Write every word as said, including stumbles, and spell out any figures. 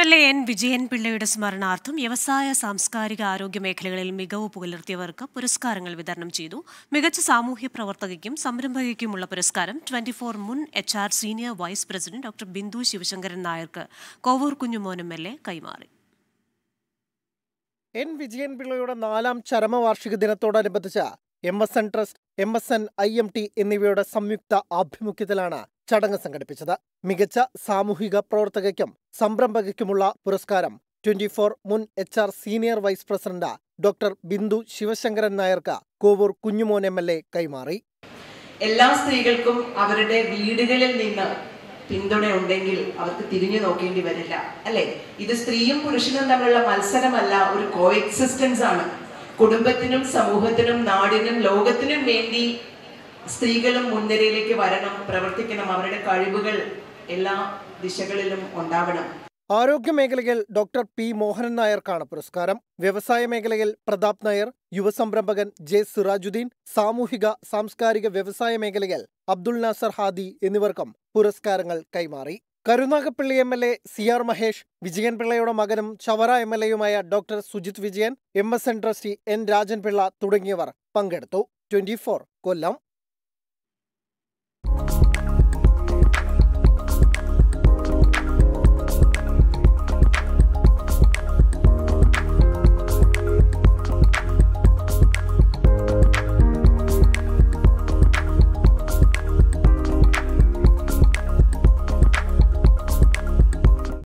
L A N Vijayan പിള്ളയുടെ സ്മരണാർത്ഥം വ്യവസായ സാംസ്കാരിക ആരോഗ്യ മേഖലകളിൽ മികവ് പുലർത്തിയവർക്ക് പുരസ്കാരങ്ങൾ വിതരണം ചെയ്തു. മികച്ച സാമൂഹ്യ പ്രവർത്തകയ്ക്കും സംരംഭകയ്ക്കുമുള്ള പുരസ്കാരം ട്വന്റി ഫോർ മുൻ H R senior vice president doctor Bindu Sivasankaran നായർക്ക് Kovoor Kunjumon M L A കൈമാറി. എൻ വിജയൻ പിള്ളയുടെ നാലാം ചരമവാർഷിക ദിനത്തോടനുബന്ധിച്ച് M S N trust, M S N I M T എന്നിവയുടെ സംയുക്ത ആഭിമുഖ്യത്തിലാണ് ചടങ്ങ് സംഘടിപ്പിച്ചത്. മികച്ച സാമൂഹിക പ്രവർത്തകയ്ക്കും സംരംഭകയ്ക്കുമുള്ള പുരസ്കാരം ട്വന്റി ഫോർ മുൻ H R senior vice president doctor Bindu Sivasankaran നായർക്ക് Kovoor Kunjumon M L A കൈമാറി. എല്ലാ സ്ത്രീകൾക്കും അവരുടെ വീടുകളിൽ നിന്ന് പിന്തുണ ഉണ്ടെങ്കിൽ അവർക്ക് തിരിഞ്ഞു നോക്കേണ്ടി വരില്ല, അല്ലെ? ഇത് സ്ത്രീയും പുരുഷനും തമ്മിലുള്ള മത്സരമല്ല, ഒരു കോ എക്സിസ്റ്റൻസ് ആണ്. കുടുംബത്തിനും സമൂഹത്തിനും നാടിനും ലോകത്തിനും വേണ്ടി സ്ത്രീകളും മുൻനിരയിലേക്ക് വരണം, പ്രവർത്തിക്കണം. അവരുടെ കഴിവുകൾ എല്ലാ ദിശകളിലും ഉണ്ടാവണം. ആരോഗ്യ മേഖലയിൽ ഡോക്ടർ പി മോഹനൻ നായർക്കാണ് പുരസ്കാരം. വ്യവസായ മേഖലയിൽ പ്രതാപ് നായർ, യുവസംരംഭകൻ ജെ സിറാജുദ്ദീൻ, സാമൂഹിക സാംസ്കാരിക വ്യവസായ മേഖലയിൽ അബ്ദുൾ നാസർ ഹാദി എന്നിവർക്കും പുരസ്കാരങ്ങൾ കൈമാറി. Karunagappally M L A C R Mahesh, Vijayan പിള്ളയുടെ മകനും ചവറ എം എൽ എയുമായ doctor Sujith Vijayan, M S N trustee N Rajan Pillai തുടങ്ങിയവർ പങ്കെടുത്തു. ട്വന്റി ഫോർ കൊല്ലം.